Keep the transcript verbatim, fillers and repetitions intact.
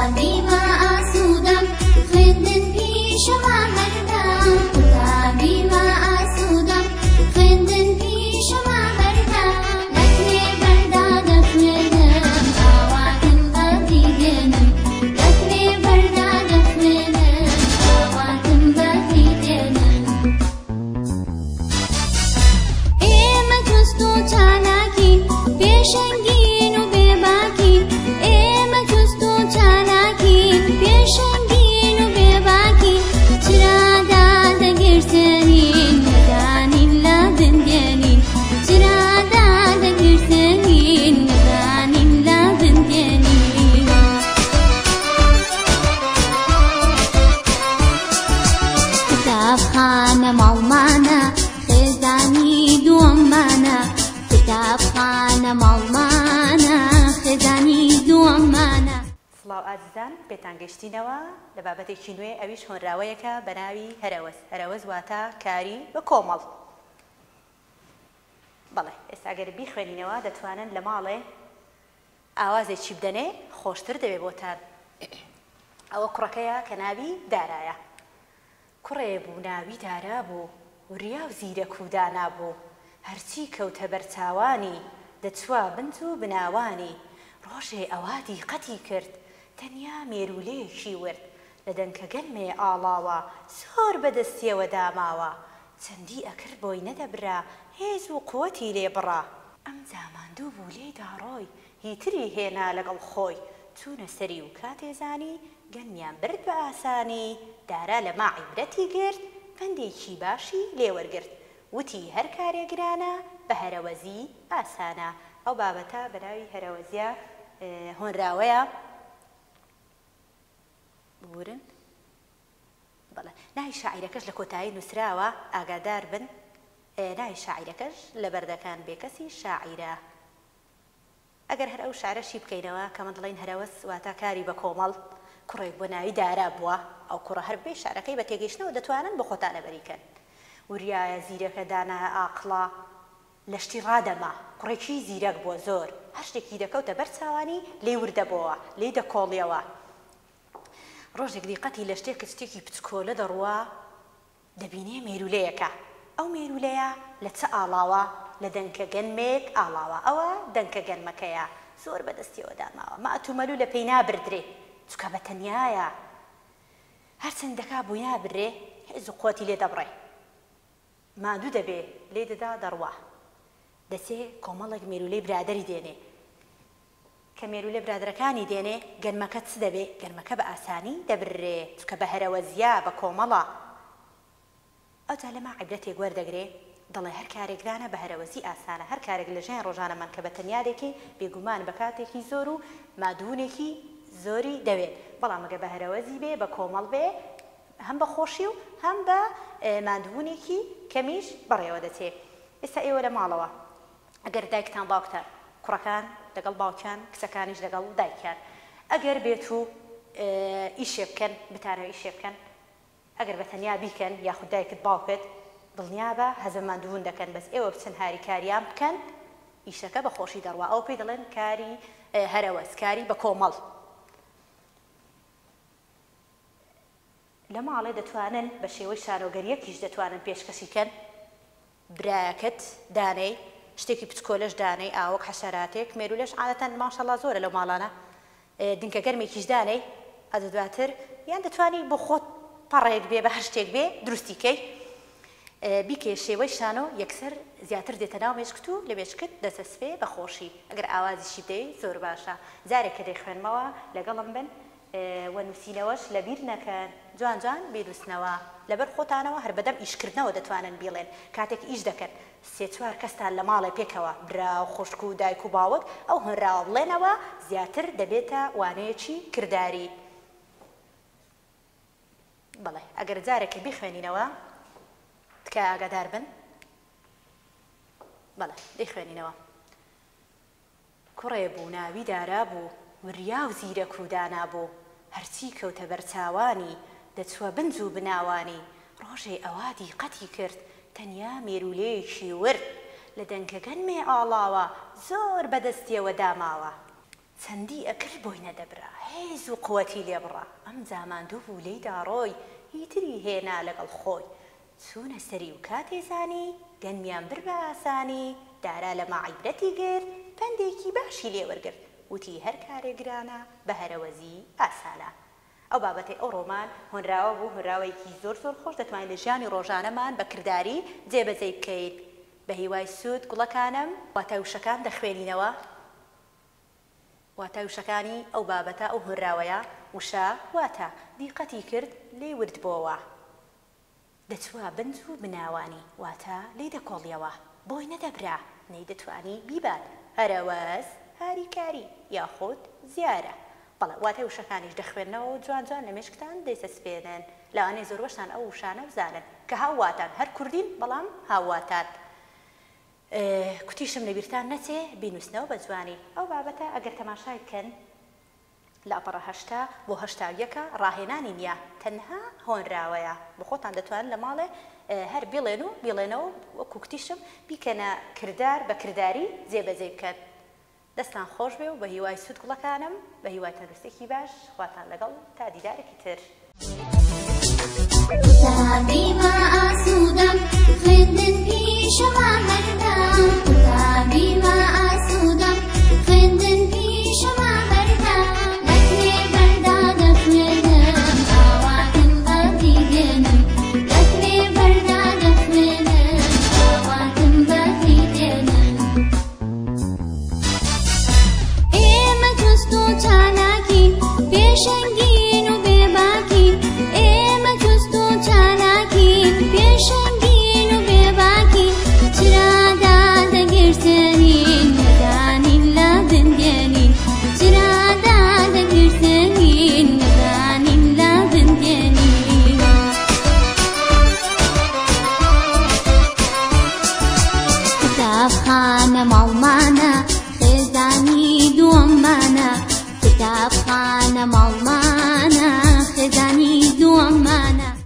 بێتانگەشتینەوە لە بابەتێکی نوێ ئەویش هۆنراوەیەکە بە ناوی هەرەوەز. هەرەوەز واتە کاری بە کۆمەڵ. بەڵێ ئێستا ئەگەر بیخوێنینەوە دەتوانن لە ماڵێ ئاوازێکی بدەنێ خۆشتر دەبێ بۆتان. ئەوە کوڕەکەیە کە ناوی دارایە. کوڕێ بوو ناوی دارا بوو وریا و زیرەک و دانا بوو، هەرچی کەوتە بەرچاوانی دەچوا بنت و بناوانی. ڕۆژێ ئەوا دیقەتی کرد تەنیا مێرولەیەکی ورد، لە دەنکە گەلمێ ئاڵاوە زۆر بەدەستیەوە داماوە. چەندی ئەکرد بۆی نەدەبرا هێز و قووەتی لێ بڕا. ئەم زاماندوو بوو لێی داڕۆی هیتری هێنا لەگەڵ خۆی. چوونە سەری و کاتێزانی گەنمیان برد بە ئاسانی. دارا لە ما عیبرەتی گرت پندێکی باشی لێوەرگرت. وتی هەر کارێک گرانە بە هەرەوەزی ئاسانە. ئەو بابەتە بەناوی هەرەوەزیە هۆنراوەیە. بورن بەڵێ ناوی شاعیرەکەش لە کۆتایی نووسراوە، ئاگادار بن. ناوی شاعیرەکەش لە بەردەکان بێکەسی شاعیرە. ئەگەر هەر ئەو شعرەشی بکەینەوە کە من دڵین هەرەوەز واتە کاری بە کۆمەڵ، کوڕێک بۆ ناوی دارا بووە. ئەو کوڕە هەر بێ شعرەکەی بە تێگەیشتنەوە دەتوانن بە خۆتان لەبەریکەن. وریایە زیرەکە دانا ئاقڵە لە شتی ڕادەما، کوڕێکی زیرەک بووە زۆر، هەر شتێکی دەکەوتە بەر چاوانی لێ وردەبەوە لێ دەکۆڵیەوە. ڕۆژێک دیقەتی لە شتێک شتێکی پچکۆلە دەڕوا دەبینێ مێرولەیەکە. ئەو مێرولەیە لە چە ئاڵاوە؟ لە دەنکە گەنمێک ئاڵاوە. ئەوە دەنکە گەنمەکەیە زۆر بەدەستیەوە داماوە. مەئتومەلوو لە پێی نابردرێ چکە بە تەنیایە، هەرچەند دەکا بووی نابرێ هێز و قووەتی لێ دەبڕێ. ماندوو دەبێ لێ دەدا دەڕوا. دەچێ کۆمەڵێک مێرولەی برادەری دێنێ کە مێرولێ برادرەکانی دێنێ گەنمەکە چ دەبێ؟ گەنمەکە بە ئاسانی دەبرێ چکە بە هەرەوەزیە بە کۆمەڵە. ئەوجا لەما عیبرەتێک وەردەگرێ دەڵێ هەر کارێک گرانە بە هەرەوەزی ئاسانە. هەر کارێک لە ژیان ڕۆژانەمان کە بە تەنیادێکی بێگومان بە کاتێکی زۆر و مادوونێکی زۆری دەوێت. بەڵام ئەگە بە هەرەوەزی بێ بە کۆمەڵ بێ هەم بە خۆشی و هەم بە مادوونێکی کەمیش بەڕێوە دەچێ. ئێستا ئێوە لە ماڵەوە ئەگەر دایکتان باوکتان کوڕەکان لەگەڵ باوکیان کچەکانیش لەگەڵ دایکیان ئەگەر بێت و ئیشێ بکەن بتانەوە ئیشێ بکەن، ئەگەر بە تەنیا بیکەن یاخود دایکت باوکت دڵنیا بە هەزم مادوون دەکەن، بەس ئێوە بچن هاری کاریان بکەن ئیشەکە بە خۆشی دەڕوا. ئەو پێی دەڵێن کاری هەرەوەز، کاری بە کۆمەڵ. لە ماڵێ دەتوانن بە شێوەی شانۆگەریەکیش دەتوانن پێشکەشیکەن. برایەکەت دانەی شتێکی پچکۆلەش دانەی ئاوەک حەشەراتێک مێرولەش عادەتەن ماشەڵڵا زۆرە لەو ماڵانە دنکە گەرمێکیش دانەی ئەدە دواتر یان دەتوانی بۆ خۆت پەڕێک بێ بە هەر شتێک بێ دروستیکەی بیکێ شێوەی شانۆ یەکسەر زیاتر دێتە ناو مێشکت و لە مێشکت دەسەسپێ بە خۆشی. ئەگەر ئاوازیشی بدەی زۆر باشە. جارێک کە دەیخوێنمەوە لەگەڵم بن وەنووسینەوەش لەبیر نەکەن، جوان جوان بیرروستنەوە لەبەر خۆتانەوە هەر بەدەم ئیشکردنەوە دەتوانن بیڵێن. کاتێک ئیش دەکەن سێ چوار کەستان لە ماڵێ پێکەوە برا و خوشک و دایک و باوک ئەو هەنراوە بڵێنەوە زیاتر دەبێتە وانەیەکی کردداری. بەڵێ ئەگەر جارێکی بیخوێنینەوە تکە ئاگادار بن. بەڵێ دەیخوێنینەوە. کوڕێ بوو ناوی دارا بوو وریا و زیرەک و دانا بوو، هەرچی کەوتە بەرچاوانی دەچوە بنج و بناوانی. ڕۆژێ ئەوا دیقەتی کرد تەنیا مێرولەیەکی ورد، لە دەنکە گەنمێ ئاڵاوە زۆر بەدەستیەوە داماوە. چەندی ئەکرد بۆی نەدەبرا هێز و قوەتی لێبڕا ئەم زاماندوو بوو لێی داڕۆی هیتری هێنا لەگەڵ خۆی چوونە سەری و کاتێزانی گەنمیان بر بە ئاسانی دارا لە ماعیبرەتی گرت پندێکی باشی لێوەرگرت وتی هەر کارێک گرانە بە هەرەوەزی ئاسانە ئەو بابەتەی ئەو ڕۆمان هۆنراوە بوو هۆنراوەیەکی زۆر زۆر خۆش دەتوانین لە ژیانی ڕۆژانەمان بە کردداری جێبەجێ بکەیت بە هیوای سوود گوڵەکانم واتای وشەکان دەخوێنینەوە واتای وشەکانی ئەو بابەتە ئەو هۆنراوەیە وشە واتە دیقەتی کرد لێ ورد بۆەوە دەچوە بنج و بناوانی واتە لێ دەکۆڵیەوە بۆی نەدەبرا نەی دەتوانی بیبات هەرەوەز هاریکاری یاخود زیارە بەڵێ واتای وشەکانیش دەخوێنەوە و جوان جوان لە مێشکتان دەیسەسپێنن لەوانەیە زۆر بەشتان ئەو وشانە بزانن کە هاوواتان هەر کوردین بەڵام هاوواتان کوتیشم لەبیرتان نەچێ بینوسنەوە بە جوانی ئەو بابەتە ئەگەر تەماشای بکەن لە ئەپەڕە هەشتا بۆ هەشتا و یەکە ڕاهێنانی نییە تەنها هۆنراوەیە بۆ خۆتان دەتوانن لە ماڵێ هەر بڵێن و بڵێنەوە وەکو کوتیشم بیکەنە کردار بە کردداری جێبەجێ بکەن دەستان خۆش بێ و بە هیوای سوود گوڵەکانم بە هیوای تەندروستێکی باش خواتان لەگەڵ تا دیدارێکی تر كتابي ما أسودم خوێندن پیشەما هەردام كتابي ما أسودم خوێندن پیشەما هەردام لەکوێ بەردا دەخوێنم ئاواتم بەفی دێنم لەکوێ بەردا دەخوێنم ئاواتم بەفی دێنم ئێمە جوست و چالاکین پێشەنگین و بێباکین ئێمە جوست و چالاکین پێشەنگین و بێباکین چرادا دەگرتنین نەدانین لە بندێنین چرادا دەگرتنین نەدانین لە بندێنین کتابخانە ماڵ